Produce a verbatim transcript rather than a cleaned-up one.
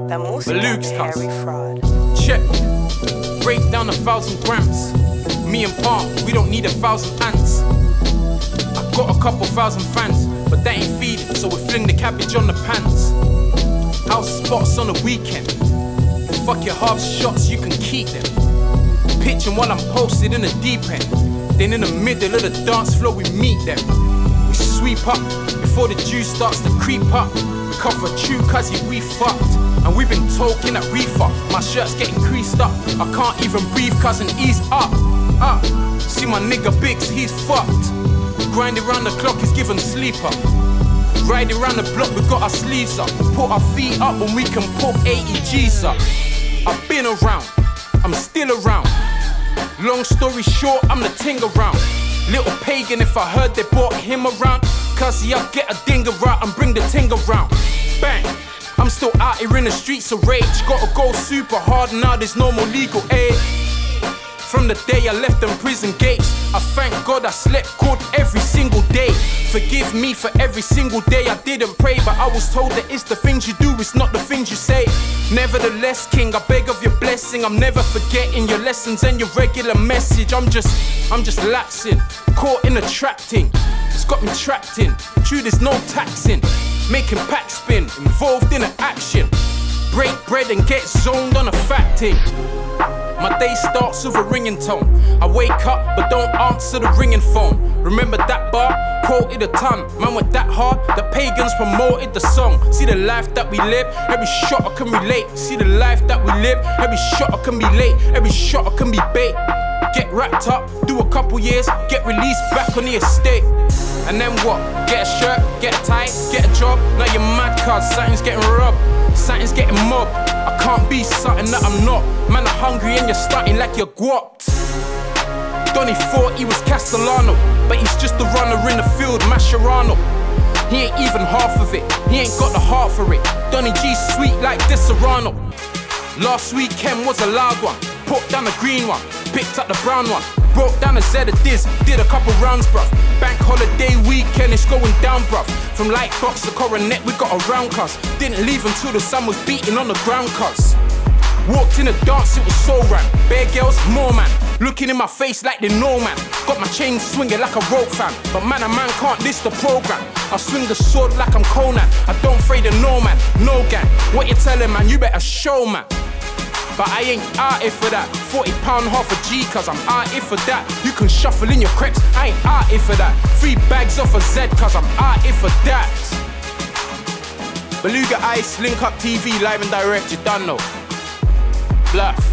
La música de Harry Fraud. Check. Break down a thousand grams. Me and Palm, we don't need a thousand ants. I got a couple thousand fans, but that ain't feeding, so we fling the cabbage on the pants. House spots on the weekend. Fuck your half shots, you can keep them. Pitching while I'm posted in the deep end. Then in the middle of the dance floor we meet them. We sweep up before the juice starts to creep up. Cover true cuz we fucked. And we've been talking that we fuck. My shirt's getting creased up. I can't even breathe cuz and ease up. Up. See my nigga Biggs, he's fucked. Grinding round the clock, he's giving sleeper. Riding round the block, we got our sleeves up. Put our feet up when we can put eighty G's up. I've been around, I'm still around. Long story short, I'm the ting around. Little pagan if I heard they brought him around. Cause yeah, get a dinger out and bring the ting around. Bang, I'm still out here in the streets of rage. Gotta go super hard now, there's no more legal aid. From the day I left them prison gates, I thank God I slept good every single day. Forgive me for every single day I didn't pray, but I was told that it's the things you do, it's not the things you say. Nevertheless, King, I beg of your blessing. I'm never forgetting your lessons and your regular message. I'm just, I'm just lapsing, caught in a trap thing. It's got me trapped in. True, there's no taxing. Making pack spin, involved in an action. Break bread and get zoned on a fat thing. My day starts with a ringing tone. I wake up but don't answer the ringing phone. Remember that bar? Quoted a ton. Man went that hard, the pagans promoted the song. See the life that we live, every shot I can relate. See the life that we live, every shot I can be late. Every shot I can be bait. Get wrapped up, do a couple years, get released back on the estate. And then what? Get a shirt, get a tie, get a job. Now you're mad cause something's getting robbed, something's getting mobbed. I can't be something that I'm not. Man, I'm hungry and you're starting like you're guapped. Donny thought he was Castellano, but he's just a runner in the field, Mascherano. He ain't even half of it, he ain't got the heart for it. Donny G's sweet like De Serrano. Last weekend was a loud one. Put down the green one, picked up the brown one. Broke down a Z of Diz, did a couple rounds, bruv. Bank holiday weekend, it's going down, bruv. From Lightbox to Coronet, we got around, cuz. Didn't leave until the sun was beating on the ground, cuz. Walked in a dance, it was so ran. Bare girls, more man. Looking in my face like they know, man. Got my chain swinging like a rope fan. But man, a man can't diss the program. I swing the sword like I'm Conan. I don't afraid of no man, no gang. What you telling, man? You better show, man. But I ain't out here for that. Forty pound half a G, cause I'm out here for that. You can shuffle in your crepes, I ain't out here for that. Three bags off a Z, cause I'm out here for that. Beluga Ice, Link Up T V, live and direct, you done know. Bluff.